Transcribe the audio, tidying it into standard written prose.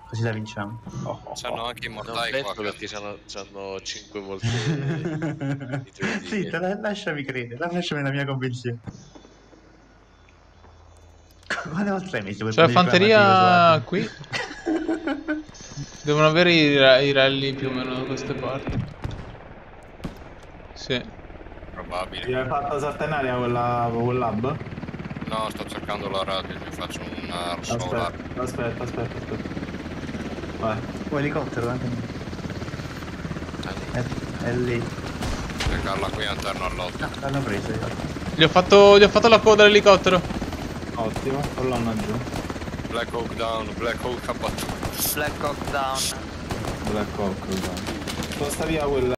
Così la vinciamo. C'hanno anche i Non mortai penso qua. perché c'hanno 5 volte i tuoi Sì, ticket. lasciami credere, lasciami la mia convinzione. Quante volte hai messo quel C'è la punto di esclamativo su fanteria Adrian? qui. Devono avere i rally più o meno da queste parti. Sì. Probabile. Gli hai fatto saltenare quella lab? No, sto cercando la radio, gli faccio una sola. Aspetta. Vai. Un elicottero anche. È lì. Cercarla qui all'interno all'otto. L'hanno preso io. Gli ho fatto la coda all'elicottero. Ottimo, colonna giù. Black Hawk down, Black Hawk abbattuto. Black Hawk down. Black Hawk, sposta via quella.